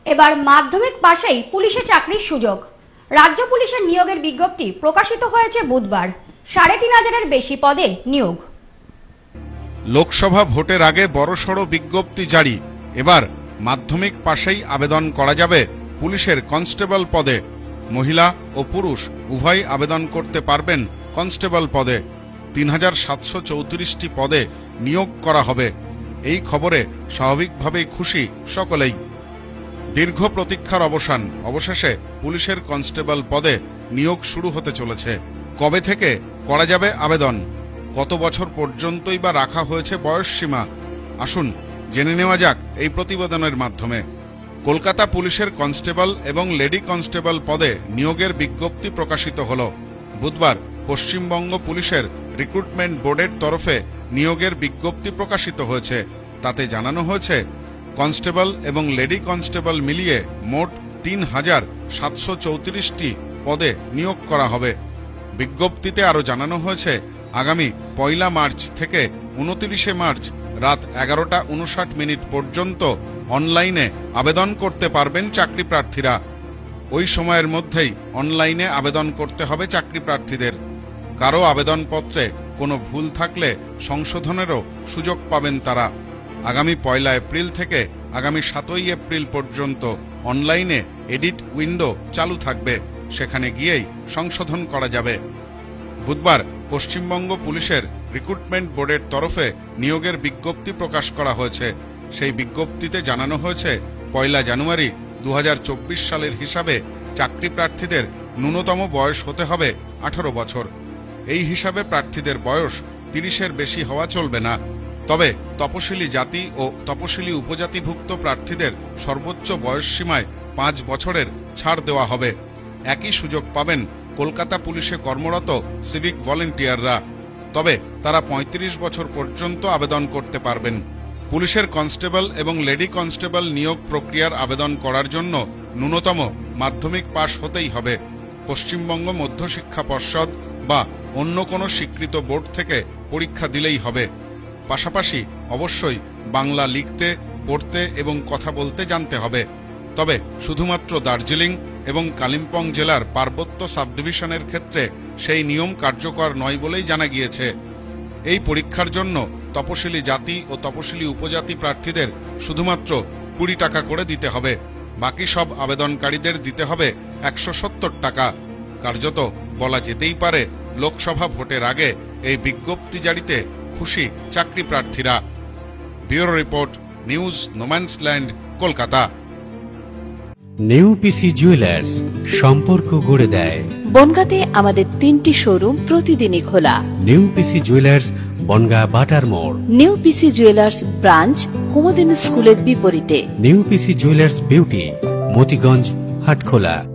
এবার মাধ্যমিক পাশেই পুলিশে চাকরির সুযোগ। রাজ্য পুলিশের নিয়োগের বিজ্ঞপ্তি প্রকাশিত হয়েছে বুধবার। ৩,৫০০-এর বেশি পদে নিয়োগ। লোকসভা ভোটের আগে বড়সড় বিজ্ঞপ্তি জারি। এবার মাধ্যমিক পাশেই আবেদন করা যাবে পুলিশের কনস্টেবল পদে। মহিলা ও পুরুষ উভয় আবেদন করতে পারবেন কনস্টেবল পদে। ৩,৭৩৪টি পদে নিয়োগ করা হবে। এই খবরে স্বাভাবিকভাবেই খুশি সকলেই। দীর্ঘ প্রতীক্ষার অবসান, অবশেষে পুলিশের কনস্টেবল পদে নিয়োগ শুরু হতে চলেছে। কবে থেকে করা যাবে আবেদন? কত বছর পর্যন্তই বা রাখা হয়েছে বয়সসীমা? আসুন জেনে নেওয়া যাক এই প্রতিবেদনের মাধ্যমে। কলকাতা পুলিশের কনস্টেবল এবং লেডি কনস্টেবল পদে নিয়োগের বিজ্ঞপ্তি প্রকাশিত হল। বুধবার পশ্চিমবঙ্গ পুলিশের রিক্রুটমেন্ট বোর্ডের তরফে নিয়োগের বিজ্ঞপ্তি প্রকাশিত হয়েছে। তাতে জানানো হয়েছে কনস্টেবল এবং লেডি কনস্টেবল মিলিয়ে মোট ৩,৭৩৪টি পদে নিয়োগ করা হবে। বিজ্ঞপ্তিতে আরও জানানো হয়েছে আগামী ১ মার্চ থেকে ২৯ মার্চ রাত ১১টা ৫৯ পর্যন্ত অনলাইনে আবেদন করতে পারবেন চাকরি প্রার্থীরা। ওই সময়ের মধ্যেই অনলাইনে আবেদন করতে হবে চাকরি প্রার্থীদের। কারো আবেদনপত্রে কোনো ভুল থাকলে সংশোধনেরও সুযোগ পাবেন তারা। আগামী ১ এপ্রিল থেকে আগামী ৭ এপ্রিল পর্যন্ত অনলাইনে এডিট উইন্ডো চালু থাকবে, সেখানে গিয়েই সংশোধন করা যাবে। বুধবার পশ্চিমবঙ্গ পুলিশের রিক্রুটমেন্ট বোর্ডের তরফে নিয়োগের বিজ্ঞপ্তি প্রকাশ করা হয়েছে। সেই বিজ্ঞপ্তিতে জানানো হয়েছে ১ জানুয়ারি ২০২৪ সালের হিসাবে চাকরি প্রার্থীদের ন্যূনতম বয়স হতে হবে ১৮ বছর। এই হিসাবে প্রার্থীদের বয়স ৩০-এর বেশি হওয়া চলবে না। তবে তপশিলি জাতি ও তপশিলি উপজাতিভুক্ত প্রার্থীদের সর্বোচ্চ বয়স সীমায় ৫ বছরের ছাড় দেওয়া হবে। একই সুযোগ পাবেন কলকাতা পুলিশে কর্মরত সিভিক ভলেন্টিয়াররা। তবে তারা ৩৫ বছর পর্যন্ত আবেদন করতে পারবেন। পুলিশের কনস্টেবল এবং লেডি কনস্টেবল নিয়োগ প্রক্রিয়ার আবেদন করার জন্য ন্যূনতম মাধ্যমিক পাশ হতেই হবে। পশ্চিমবঙ্গ মধ্যশিক্ষা পর্ষদ বা অন্য কোনো স্বীকৃত বোর্ড থেকে পরীক্ষা দিলেই হবে। পাশাপাশি অবশ্যই বাংলা লিখতে, পড়তে এবং কথা বলতে জানতে হবে। তবে শুধুমাত্র দার্জিলিং এবং কালিম্পং জেলার পার্বত্য সাবডিভিশনের ক্ষেত্রে সেই নিয়ম কার্যকর নয় বলেই জানা গিয়েছে। এই পরীক্ষার জন্য তপশিলি জাতি ও তপশিলি উপজাতি প্রার্থীদের শুধুমাত্র ২০ টাকা করে দিতে হবে। বাকি সব আবেদনকারীদের দিতে হবে ১৭০ টাকা। কার্যত বলা যেতেই পারে লোকসভা ভোটের আগে এই বিজ্ঞপ্তি জারিতে খুশি চাকরি প্রার্থীরা। Bureau report, news no man's land, Kolkata. নেউপিসি জুয়েলার্স, সম্পর্ক গড়ে দেয়। বনগাঁতে আমাদের ৩টি শোরুম প্রতিদিনই খোলা। নেউপিসি জুয়েলার্স, বনগাঁ বাটার মোড়। নেউপিসি জুয়েলার্স ব্রাঞ্চ কুমুদিনী স্কুলের বিপরীতে। নেউপিসি জুয়েলার্স বিউটি, মতিগঞ্জ, হাটখোলা।